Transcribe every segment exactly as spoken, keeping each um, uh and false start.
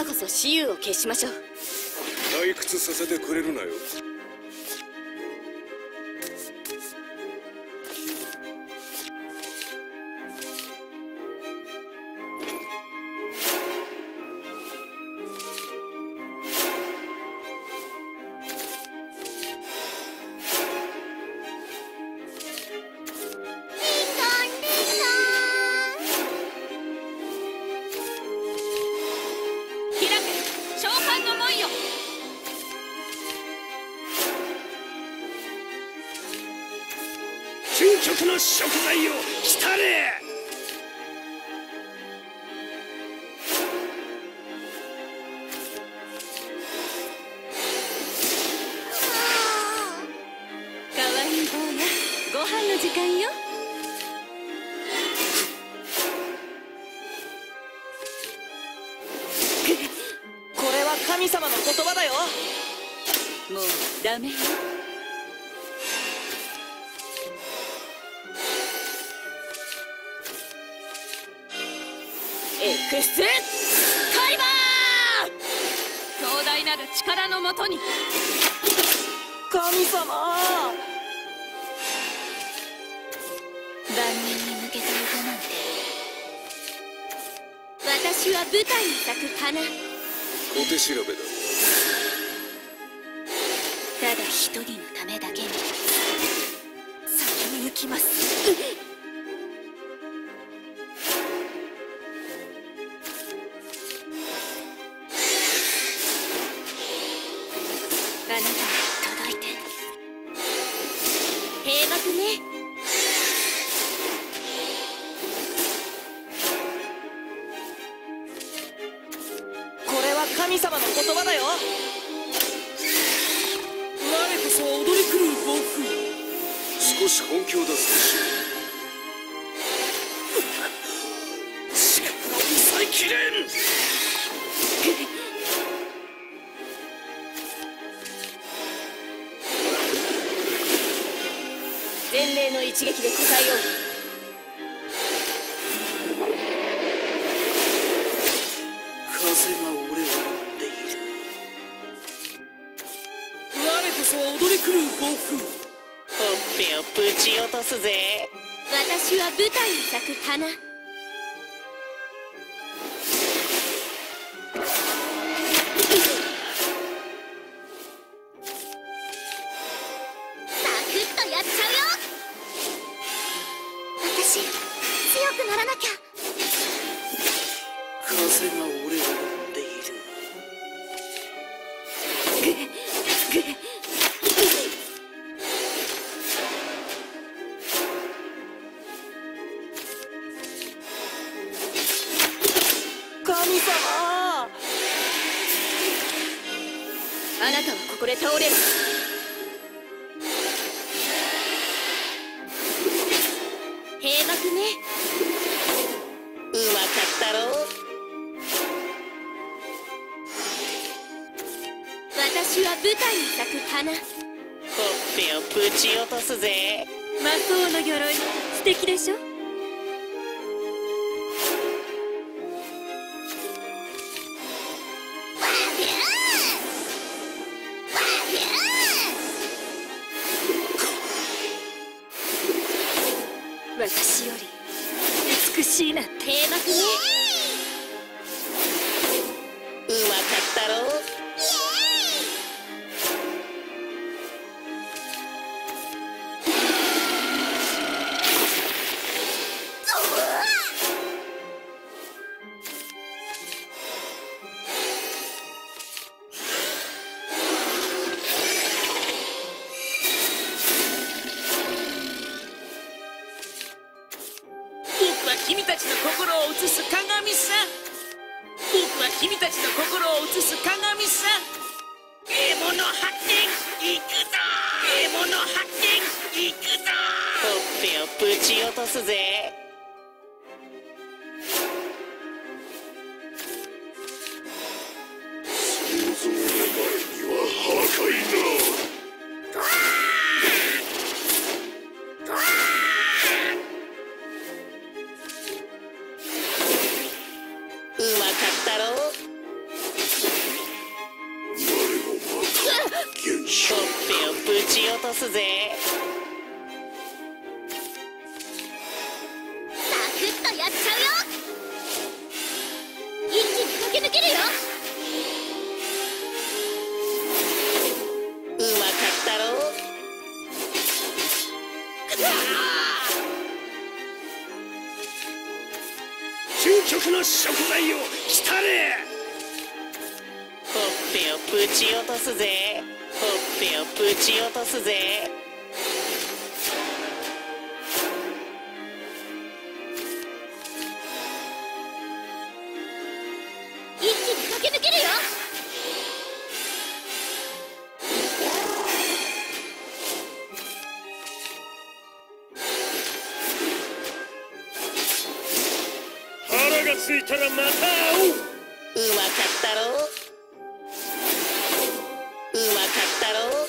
今こそ雌雄を決しましょう。 退屈させてくれるなよ。 究極の食材を来たれ。 かわいい坊や、ご飯の時間よ。 これは神様の言葉だよ。 もうダメよ。エクスカリバー！強大なる力のもとに。 神様。 万人に向けた歌なんて。私は舞台に咲く花。 小手調べだ。 ただ一人のためだけに先に行きます。あなたに届いて閉幕ね。 これは神様の言葉だよ。 我こそは踊り狂う暴風。 少し本気を出す。 抑えきれん。 前例の一撃で答えよう。 風が俺を呼んでいる。我こそは踊り狂う暴風。 ほっぺをぶち落とすぜ。 私は舞台に咲く花。強くならなきゃ。 風が俺を呼んでいる。 神様。 あなたはここで倒れる。閉幕ね。 うまかったろ。 私は舞台に咲く花。 ほっぺをぶち落とすぜ。 魔法の鎧、素敵でしょ。私より美しいなんて。閉幕ね。 うまかったろ。 君たちの心を映す鏡さ。僕は君たちの心を映す鏡さ。獲物発見行くぞ。獲物発見行くぞ。 ほっぺをぶち落とすぜ。 想像の前には破壊だ。 うまかったろ。 とすぜ。 サクッとやっちゃうよ。一気に駆け抜けるよ。 うまかったろ。 究極の食材を来たれ。 ほっぺをぶち落とすぜ。ほっぺをぶち落とすぜ。 一気に駆け抜けるよ。 腹がついたらまた会おう。 うまかったろ。うまかったろ。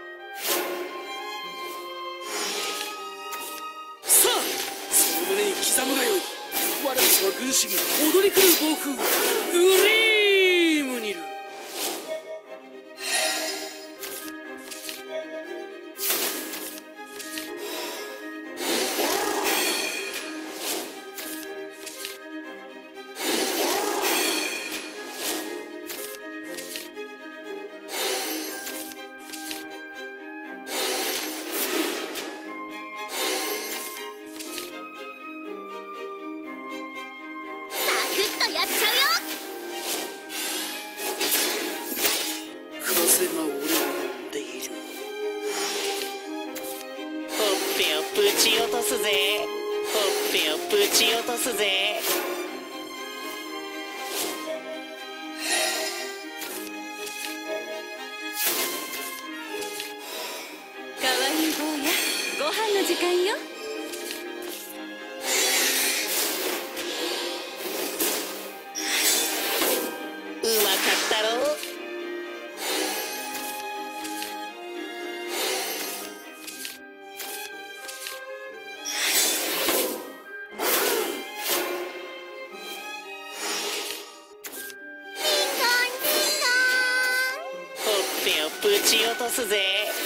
さあ、その胸に刻むがよい。我らは軍師に踊り狂う暴風グリームにる。 サクッとやっちゃうよ。 風が俺を呼んでいる。 ほっぺをぶち落とすぜ。ほっぺをぶち落とすぜ。 かわいい坊や、ご飯の時間よ。 うまかったろ。ほっぺをぶち落とすぜ。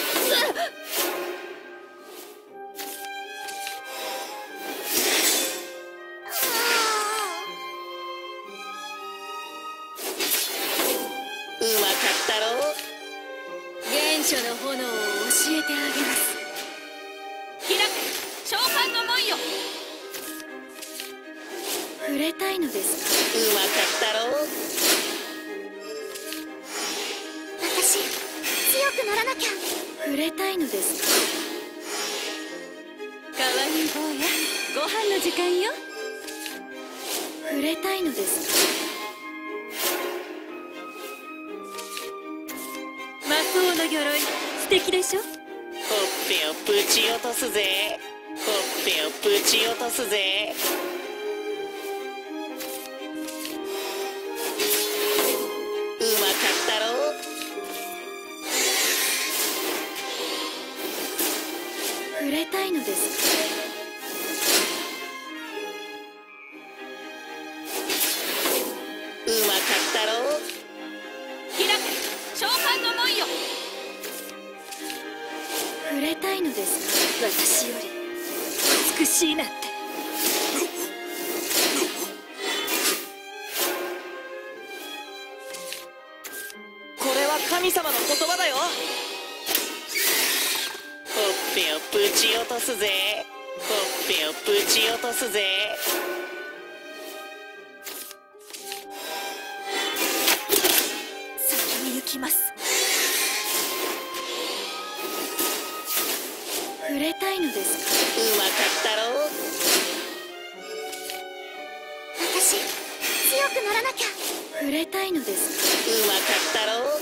うまかったろ。 原初の炎を教えてあげます。開け、召喚の門よ。触れたいのですか。 うまかったろ。 私、強くならなきゃ。触れたいのですか。かわいい坊や、ご飯の時間よ。触れたいのですか。魔法の鎧、素敵でしょ。 ほっぺをぶち落とすぜ。ほっぺをぶち落とすぜ。うまかったろ。 触れたいのですか。 うまかったろ。 開け、召喚の門よ。触れたいのですか。私より美しいなんて。 これは神様の言葉だよ。 ほっぺをぶち落とすぜ。ほっぺをぶち落とすぜ。 先に行きます。触れたいのですか。 うまかったろ。 私、強くならなきゃ。触れたいのですか。 うまかったろ。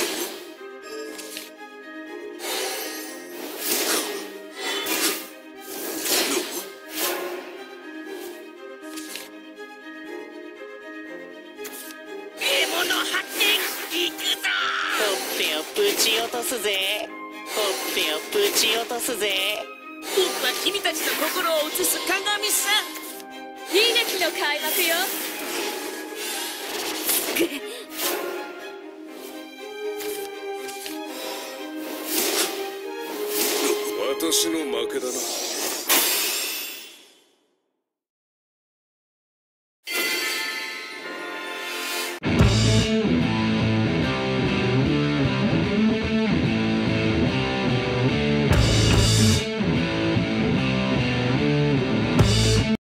獲物発見、行くぞ。 ほっぺをぶち落とすぜ。ほっぺをぶち落とすぜ。 僕は君たちの心を映す鏡さ。 悲劇の開幕よ。 私の負けだな。